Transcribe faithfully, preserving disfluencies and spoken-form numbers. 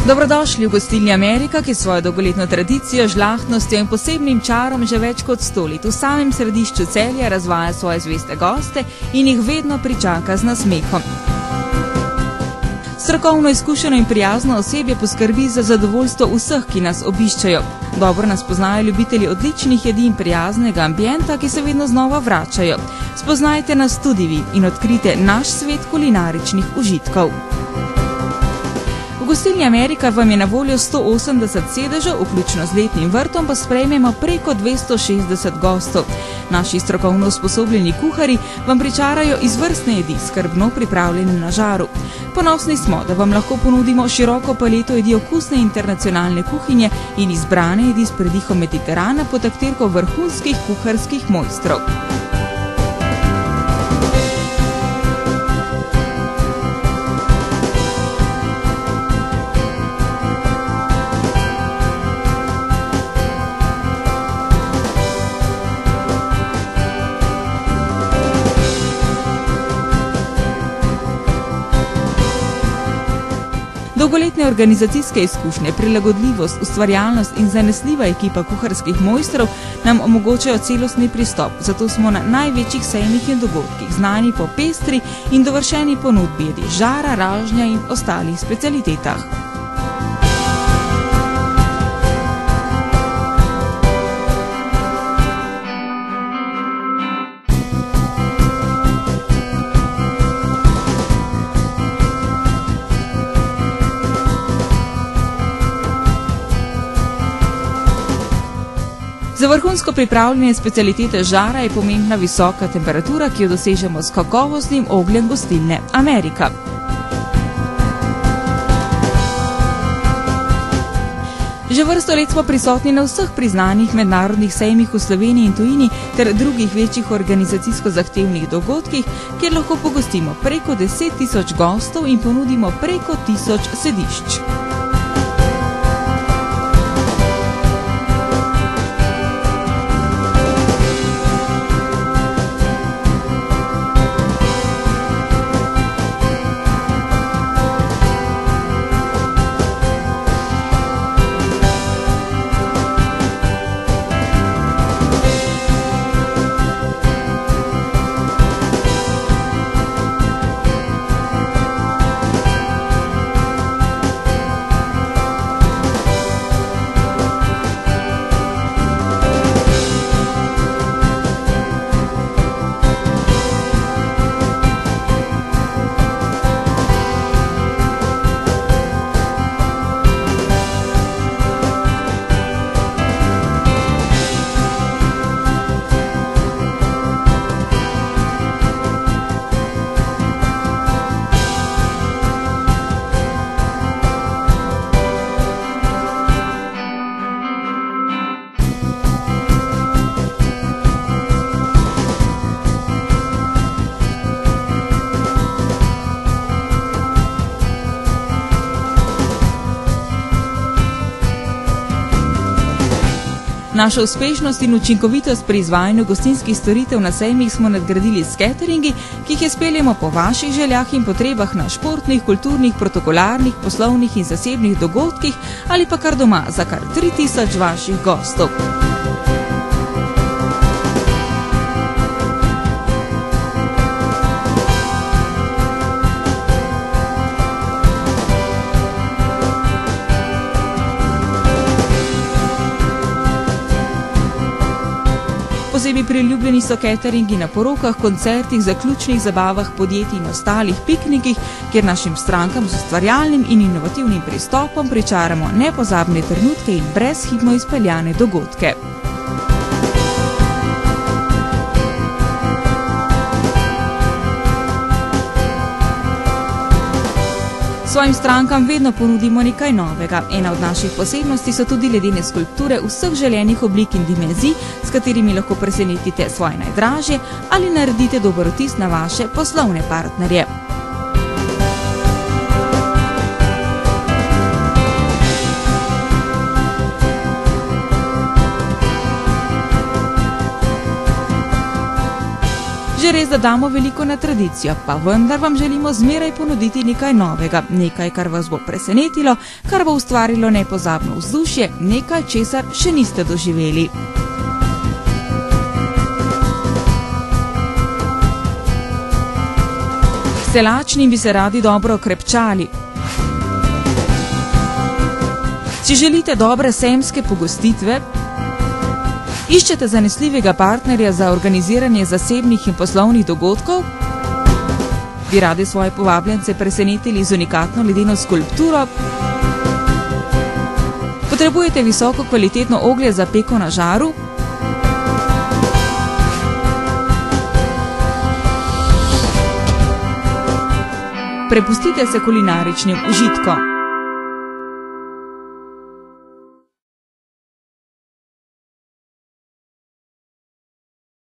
Dobrodošli v gostilni Amerika, ki svojo dolgoletno tradicijo, žlahtnostjo in posebnim čarom že več kot sto let v samem središču Celja razvaja svoje zveste goste in jih vedno pričaka z nasmehom. Strokovno izkušeno in prijazno osebje poskrbi za zadovoljstvo vseh, ki nas obiščajo. Dobro nas poznajo ljubitelji odličnih jedi in prijaznega ambienta, ki se vedno znova vračajo. Spoznajte nas tudi vi in odkrite naš svet kulinaričnih užitkov. V gostilni Amerika vam je na voljo sto osemdeset sedežev, vključno z letnim vrtom pa sprejmemo preko dvesto šestdeset gostov. Naši strokovno usposobljeni kuharji vam pričarajo izvrstne jedi, skrbno pripravljene na žaru. Ponosni smo, da vam lahko ponudimo široko paleto jedi okusne internacionalne kuhinje in izbrane jedi s pridihom Mediterana pod taktirko vrhunskih kuharskih mojstrov. Dolgoletne organizacijske izkušnje, prilagodljivost, ustvarjalnost in zanesljiva ekipa kuharskih mojstrov nam omogočajo celostni pristop, zato smo na največjih sejmih in dogodkih znani po pestri in dovršeni ponudbi jedi žara, ražnja in ostalih specialitetah. Za vrhunsko pripravljene specialitete žara je pomembna visoka temperatura, ki jo dosežemo s kakovostnim ogljem gostilne Amerika. Že vrsto let smo prisotni na vseh priznanih mednarodnih sejmih v Sloveniji in tujini ter drugih večjih organizacijsko zahtevnih dogodkih, kjer lahko pogostimo preko deset tisoč gostov in ponudimo preko tisoč sedišč. Našo uspešnost in učinkovitost pri izvajanju gostinskih storitev na sejmih smo nadgradili s cateringi, ki jih izpeljemo po vaših željah in potrebah na športnih, kulturnih, protokolarnih, poslovnih in zasebnih dogodkih ali pa kar doma za kar tri tisoč vaših gostov. Posebej priljubljeni so cateringi na porokah, koncertih, zaključnih zabavah, podjetij in ostalih piknikih, kjer našim strankam z ustvarjalnim in inovativnim pristopom pričaramo nepozabne trenutke in brezhibno izpeljane dogodke. Svojim strankam vedno ponudimo nekaj novega. Ena od naših posebnosti so tudi ledene skulpture vseh želenih oblik in dimenzij, s katerimi lahko presenetite svoje najdražje ali naredite dober vtis na vaše poslovne partnerje. Že Že res, da damo veliko na tradicijo, pa vendar vam želimo zmeraj ponuditi nekaj novega, nekaj, kar vas bo presenetilo, kar bo ustvarilo nepozabno vzdušje, nekaj, česar še niste doživeli. Ste lačni in bi se radi dobro okrepčali. Si želite dobre sejemske pogostitve? Iščete zanesljivega partnerja za organiziranje zasebnih in poslovnih dogodkov? Bi radi svoje povabljence presenetili z unikatno ledeno skulpturo? Potrebujete visoko kvalitetno oglje za peko na žaru? Prepustite se kulinaričnim užitkom.